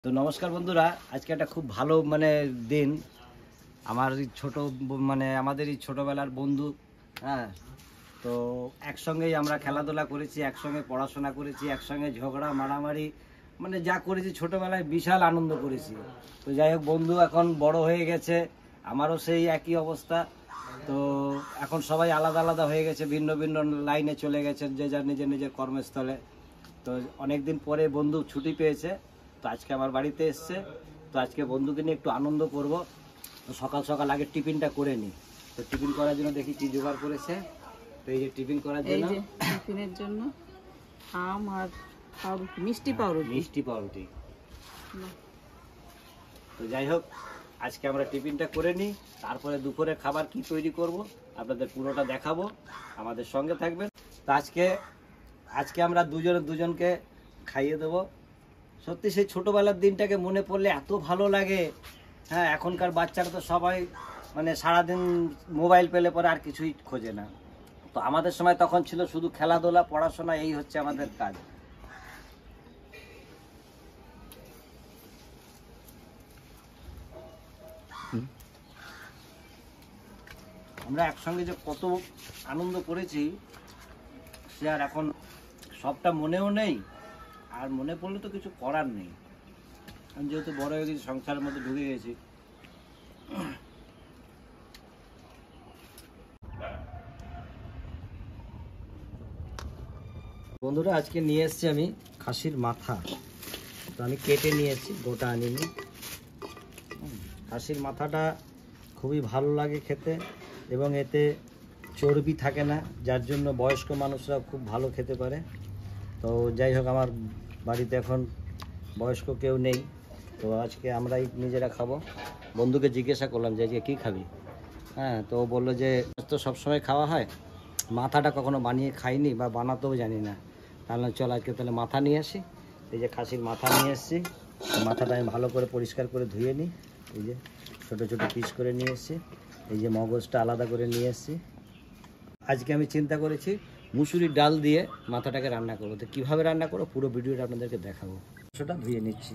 তো নমস্কার বন্ধুরা, আজকে একটা খুব ভালো দিন। আমার ছোট আমাদের এই ছোটোবেলার বন্ধু। হ্যাঁ, তো একসঙ্গেই আমরা খেলাধুলা করেছি, একসঙ্গে পড়াশোনা করেছি, একসঙ্গে ঝগড়া মারামারি যা করেছি ছোটোবেলায় বিশাল আনন্দ করেছি। তো যাই হোক, বন্ধু এখন বড় হয়ে গেছে, আমারও সেই একই অবস্থা। তো এখন সবাই আলাদা আলাদা হয়ে গেছে, ভিন্ন ভিন্ন লাইনে চলে গেছে, যে যার নিজের নিজের কর্মস্থলে। তো অনেক দিন পরে বন্ধু ছুটি পেয়েছে, তো আজকে আমার বাড়িতে এসছে। তো আজকে বন্ধুকে নিয়ে একটু আনন্দ করব। তো সকাল সকাল আগে টিফিনটা করে নিই। তো টিফিন করার জন্য দেখি কি জোগাড় করেছে। তো এই যে টিফিন করার জন্য, টিফিনের জন্য আম আর পাউরুটি, মিষ্টি পাউরুটি। তো যাই হোক, আজকে আমরা টিফিনটা করে নিই, তারপরে দুপুরে খাবার কি তৈরি করব আপনাদের পুরোটা দেখাবো, আমাদের সঙ্গে থাকবেন। তো আজকে আমরা দুজনকে খাইয়ে দেবো। সত্যি সেই ছোটোবেলার দিনটাকে মনে পড়লে এত ভালো লাগে। হ্যাঁ, এখনকার বাচ্চারা তো সবাই সারাদিন মোবাইল পেলে পরে আর কিছুই খোঁজে না। তো আমাদের সময় তখন ছিল শুধু খেলাধুলা, পড়াশোনা, এই হচ্ছে আমাদের কাজ। আমরা একসঙ্গে যে কত আনন্দ করেছি সে আর এখন সবটা মনেও নেই, আর মনে পড়লে তো কিছু করার নেই। আমি যেহেতু বড় হয়ে গেছি, সংসারের মধ্যে ঢুকে গেছি। বন্ধুরা, আজকে নিয়ে এসেছি আমি খাসির মাথা। তো আমি কেটে নিয়ে এসেছি, গোটা আনিনি। খাসির মাথাটা খুবই ভালো লাগে খেতে, এবং এতে চর্বি থাকে না, যার জন্য বয়স্ক মানুষরা খুব ভালো খেতে পারে। তো যাই হোক, আমার বাড়িতে এখন বয়স্ক কেউ নেই, তো আজকে আমরাই নিজেরা খাবো। বন্ধুকে জিজ্ঞাসা করলাম যে আজকে কী খাবি। হ্যাঁ, তো ও বললো যে তো সবসময় খাওয়া হয়, মাথাটা কখনো বানিয়ে খাইনি বা বানাতেও জানি না। তাহলে চল আজকে তাহলে মাথা নিয়ে আসি। এই যে খাসির মাথা নিয়ে এসেছি। মাথাটা আমি ভালো করে পরিষ্কার করে ধুয়ে নিই। এই যে ছোটো ছোটো পিস করে নিয়ে এসেছি। এই যে মগজটা আলাদা করে নিয়ে এসেছি। আজকে আমি চিন্তা করেছি মুসুরির ডাল দিয়ে মাথাটাকে রান্না করবো। তো কীভাবে রান্না করবো পুরো ভিডিওটা আপনাদেরকে দেখাবো। সেটা ধুয়ে নিচ্ছি।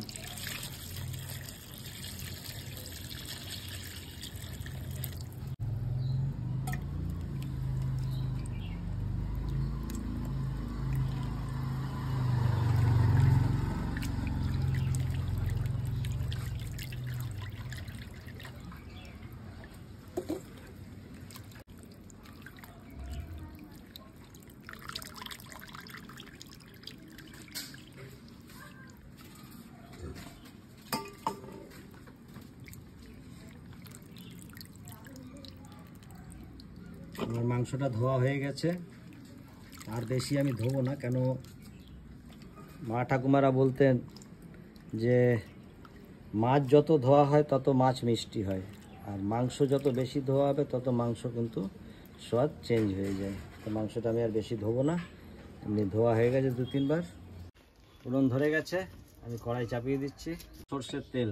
আমার মাংসটা ধোয়া হয়ে গেছে, আর বেশি আমি ধোবো না, কেন মা ঠাকুমারা বলতেন যে মাছ যত ধোয়া হয় তত মাছ মিষ্টি হয়, আর মাংস যত বেশি ধোয়া হবে তত মাংস কিন্তু স্বাদ চেঞ্জ হয়ে যায়। তো মাংসটা আমি আর বেশি ধোবো না, এমনি ধোয়া হয়ে গেছে 2-3 বার। ফোড়ন ধরে গেছে, আমি কড়াই চাপিয়ে দিচ্ছি। সর্ষের তেল,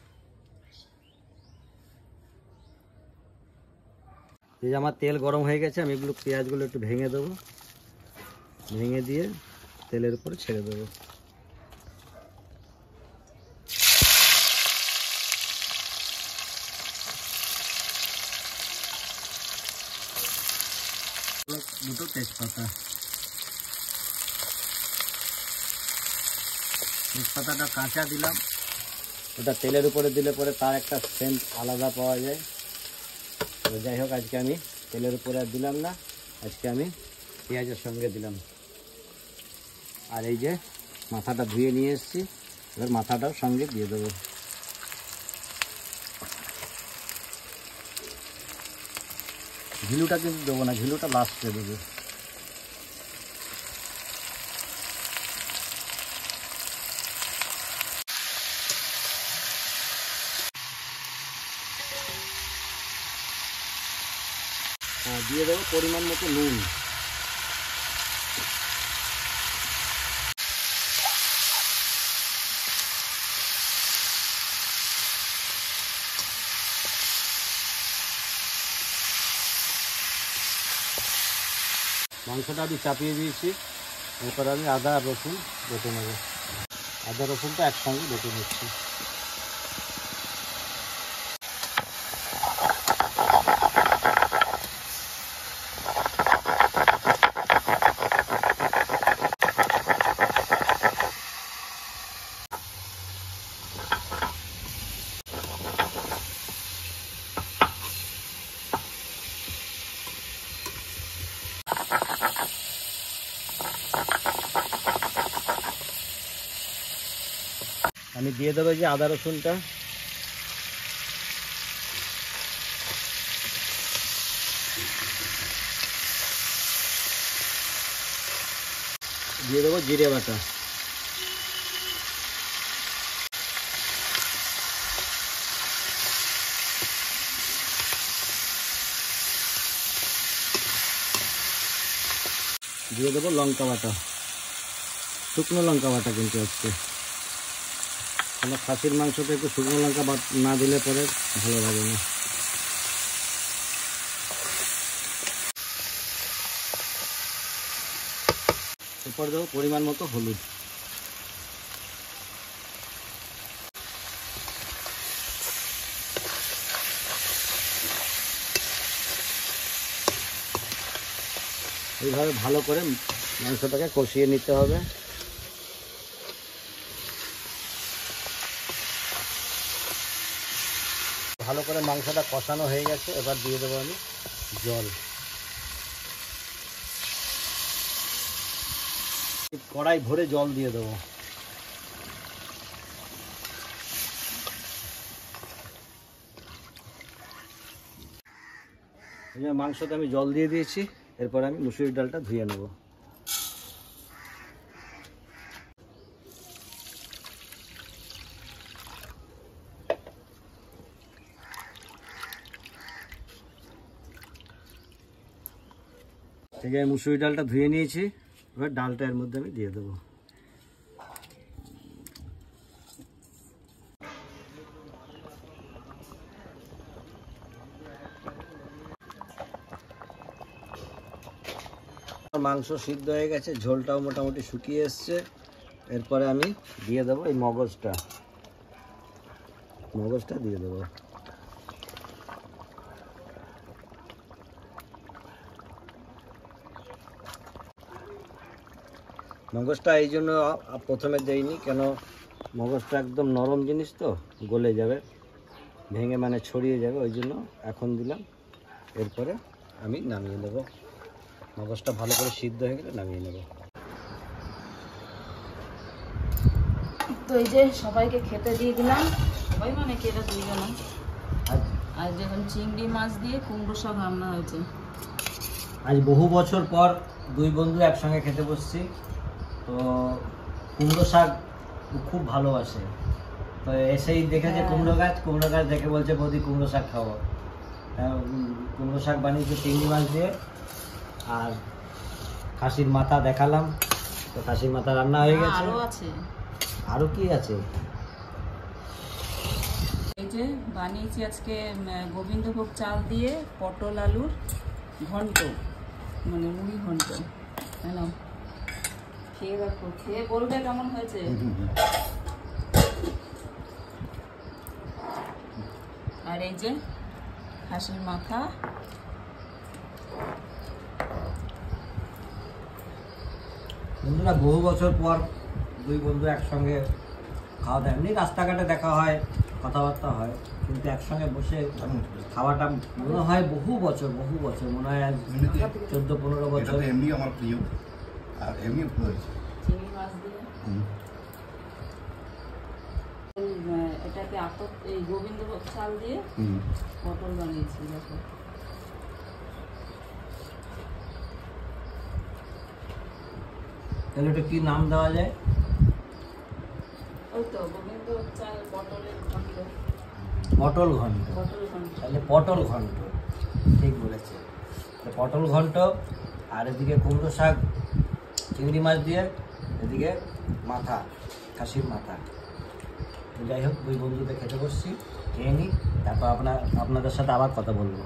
এই যে আমার তেল গরম হয়ে গেছে, আমি এগুলো পেঁয়াজগুলো একটু ভেঙে দেবো, ভেঙে দিয়ে তেলের উপরে ছেড়ে দেবো। দুটো তেজপাতাটা কাঁচা দিলাম, ওটা তেলের উপরে দিলে পরে তার একটা সেন্ট আলাদা পাওয়া যায়। তো যাই হোক, আজকে আমি তেলের উপরে আর দিলাম না, আজকে আমি পেঁয়াজের সঙ্গে দিলাম। আর এই যে মাথাটা ধুয়ে নিয়ে এসেছি, এবার মাথাটাও সঙ্গে দিয়ে দেবো। ঘিলুটা কিন্তু দেবো না, ঘিলুটা লাস্টে দেবো। দিয়ে দেবো পরিমাণ মতো নুন। মাংসটা আমি চাপিয়ে দিয়েছি, এরপর আমি আদা আর রসুন বেটে নেব। আদা রসুনটা একসঙ্গে বেটে নিচ্ছি। আমি দিয়ে দেবো যে আদা রসুনটা, দিয়ে দেবো জিরে বাটা, দিয়ে দেবো লঙ্কা বাটা, শুকনো লঙ্কা বাটা কিন্তু আজকে, আমার খাসির মাংসতে একটু শুকনো লঙ্কা না দিলে পরে ভালো লাগে না। এরপর দেবো পরিমাণ মতো হলুদ, এইভাবে ভালো করে মাংসটাকে কষিয়ে নিতে হবে। ভালো করে মাংসটা কষানো হয়ে গেছে, এবার দিয়ে দেবো আমি জল। কড়াই ভরে জল দিয়ে দেবো। মাংসতে আমি জল দিয়ে দিয়েছি, এরপর আমি মুসুরির ডালটা ধুয়ে নেব। ঠিক আছে, মুসুরি ডালটা ধুয়ে নিয়েছি, এবার ডালটা এর মধ্যে আমি দিয়ে দেবো। মাংস সিদ্ধ হয়ে গেছে, ঝোলটাও মোটামুটি শুকিয়ে এসছে। এরপরে আমি দিয়ে দেবো এই মগজটা দিয়ে দেবো। মগজটা এই জন্য প্রথমে দেইনি, কেন মগজটা একদম নরম জিনিস তো, গলে যাবে, ভেঙে মানে ছড়িয়ে যাবে, ওই জন্য এখন দিলাম। এরপরে আমি নামিয়ে নেব, মগজটা ভালো করে সিদ্ধ হয়ে গেলে নামিয়ে নেব। তো এই যে সবাইকে খেতে দিয়ে দিলাম, সবাই মানে কেটে দিয়ে গেলাম। আজ যখন চিংড়ি মাছ দিয়ে কুমড়ো শাক রান্না হয়েছে। আজ বহু বছর পর দুই বন্ধু একসঙ্গে খেতে বসছি। তো কুমড়ো শাক খুব ভালোবাসে, তো এসেই দেখেছে কুমড়ো গাছ দেখে বলছে বৌদি কুমড়ো শাক খাবো। কুমড়ো শাক বানিয়েছে চিংড়ি মাছ দিয়ে, আর খাসির মাথা দেখালাম, তো খাসির মাথা রান্না হয়ে গেছে। আরো আছে, আরো কি আছে? এই যে বানিয়েছি আজকে গোবিন্দভোগ চাল দিয়ে পটল আলুর ঘন্ট, মানে মুড়ি ঘন্ট। হ্যালো, খেয়ে দেখো, খেয়ে বলবে কেমন হয়েছে। আর এই যে খাসির মাথা, বন্ধুরা বহু বছর পর দুই বন্ধু একসঙ্গে খাওয়া দাওয়া, এমনি রাস্তাঘাটে দেখা হয়, কথাবার্তা হয়, কিন্তু একসঙ্গে বসে খাওয়াটা মনে হয় বহু বছর মনে হয় 14-15 বছর। এমনি আমার প্রিয়, আর এমনি চিংড়ি মাছ দিয়ে এটাকে এই গোবিন্দভোগ চাল দিয়ে পটল বানিয়েছি। দেখো, তাহলে ওটা কি নাম দেওয়া যায়? ওই তো গোবিন্দভোগ চাল পটলের ঘন্ট। পটল ঘন্ট, তাহলে পটল ঘন্ট ঠিক বলেছে। পটল ঘন্ট, আর এদিকে কুমড়ো শাক চিংড়ি মাছ দিয়ে, এদিকে মাথা, খাসির মাথা। তো যাই হোক, দুই বন্ধুতে খেতে বসছি, খেয়ে নিই, তারপর আপনাদের সাথে আবার কথা বলবো।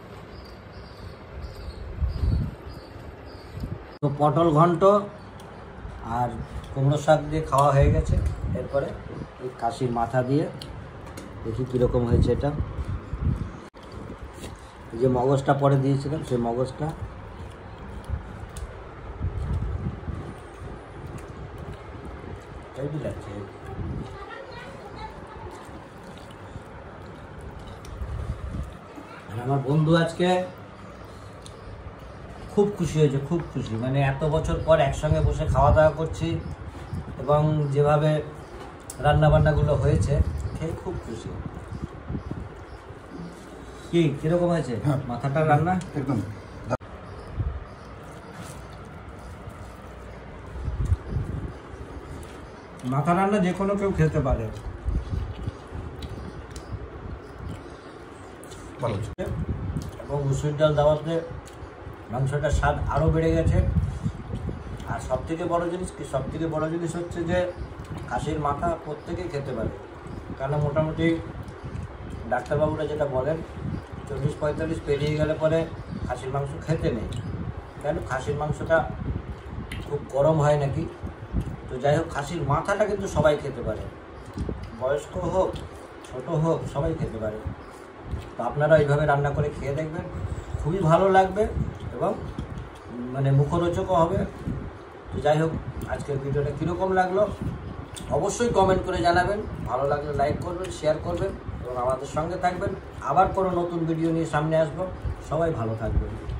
তো পটল ঘন্ট আর কুমড়ো শাক দিয়ে খাওয়া হয়ে গেছে। এরপরে এই খাসির মাথা দিয়ে দেখি কীরকম হয়েছে এটা। এই যে মগজটা পরে দিয়েছিলাম, সেই মগজটা হেভি লাগছে। আর আমার বন্ধু আজকে খুব খুশি হয়েছে, খুব খুশি, মানে এত বছর পর একসঙ্গে বসে খাওয়া দাওয়া করছি এবং যেভাবে রান্নাবান্নাগুলো হয়েছে খেয়ে খুব খুশি। কি কিরকম হয়েছে হ্যাঁ। মাথাটা রান্না? একদম মাথা রান্না যে কোনো কেউ খেতে পারে ভালো হচ্ছে। এবং মুসুর ডাল দেওয়াতে মাংসটার স্বাদ আরও বেড়ে গেছে। আর সবথেকে বড় জিনিস হচ্ছে যে খাসির মাথা প্রত্যেকেই খেতে পারে, কারণ মোটামুটি ডাক্তারবাবুরা যেটা বলেন 40-45 পেরিয়ে গেলে পরে খাসির মাংস খেতে নেই, কেন খাসির মাংসটা খুব গরম হয় নাকি। তো যাই হোক, খাসির মাথাটা কিন্তু সবাই খেতে পারে, বয়স্ক হোক ছোট হোক সবাই খেতে পারে। তো আপনারা এইভাবে রান্না করে খেয়ে দেখবেন, খুবই ভালো লাগবে এবং মানে মুখরোচকও হবে। তো যাই হোক, আজকের ভিডিওটা কীরকম লাগলো অবশ্যই কমেন্ট করে জানাবেন। ভালো লাগলে লাইক করবেন, শেয়ার করবেন এবং আমাদের সঙ্গে থাকবেন। আবার কোনো নতুন ভিডিও নিয়ে সামনে আসবো। সবাই ভালো থাকবেন।